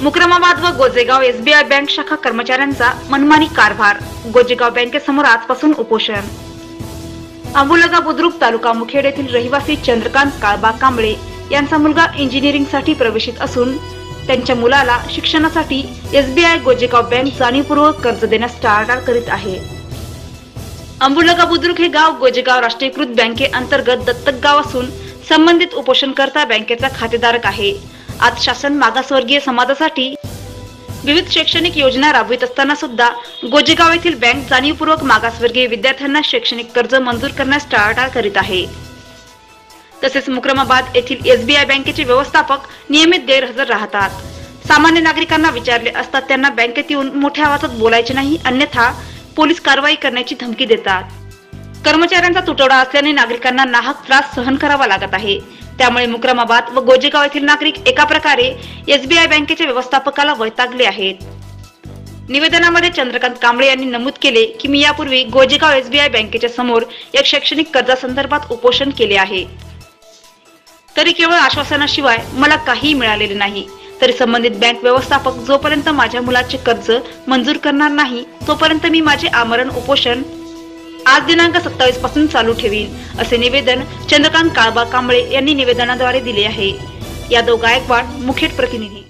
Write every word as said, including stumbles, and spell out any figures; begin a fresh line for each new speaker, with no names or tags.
मुक्रमाबाद व Gojegaon SBI bank शाखा कर्मचाऱ्यांचा मनमानी कारभार। गोजेगाव बँकेसमोर आजपासून उपोषण। आंबुलगा बुद्रुक तालुका मुखेड येथील रहिवासी चंद्रकांत काळबा कांबळे यांचा मुलगा इंजिनिअरिंगसाठी प्रवेशित असून त्यांच्या मुलाला शिक्षणासाठी एसबीआय गोजेगाव बँक जाणीवपूर्वक कर्ज देण्यास टाळाटाळ करीत आहे। आंबुलगा बुद्रुक हे गाव गोजेगाव राष्ट्रीयकृत बँके अंतर्गत दत्तक गाव असून संबंधित उपोषणकर्ता बँकेचा खातेधारक आहे। आज शासन मागासवर्गीय समाजासाठी विविध शैक्षणिक योजना राबवित असताना सुद्धा गोजेगाव येथील बँक जाणीवपूर्वक मागासवर्गीय विद्यार्थ्यांना शैक्षणिक कर्ज मंजूर करण्यास टाळाटाळ करीत आहे। तसेच मुक्रमाबाद येथील एसबीआय बँकेचे व्यवस्थापक नियमित गैरहजर राहतात। सामान्य नागरिकांना विचारले असता त्यांना बँकेत येऊन मोठ्या आवाजात बोलायचे नाही, अन्यथा पोलीस कारवाई करण्याची धमकी देतात। कर्मचाऱ्यांचा तुटवडा असल्याने नागरिकांना नाहक त्रास सहन करावा लागत आहे। त्यामुळे मुक्रमाबाद व गोजेगाव येथील नागरिक एका प्रकारे एसबीआय बँकेच्या व्यवस्थापकाला वैतागले आहेत। निवेदनामध्ये चंद्रकांत कांबळे यांनी नमूद केले की मी यापूर्वी गोजेगाव एसबीआय बँकेच्या समोर एक शैक्षणिक कर्जासंदर्भात उपोषण केले आहे, तरी केवळ आश्वासनाशिवाय मला काही मिळालेले नाही। तरी संबंधित बँक व्यवस्थापक जोपर्यंत माझ्या मुलाचे कर्ज मंजूर करणार नाही तोपर्यंत मी माझे आमरण उपोषण आज दिनांक सत्तावीस पासून चालू ठेवीन, असे निवेदन चंद्रकांत काळबा कांबळे यांनी निवेदनाद्वारे दिले आहे। यादव गायकवाड, मुखेड प्रतिनिधी।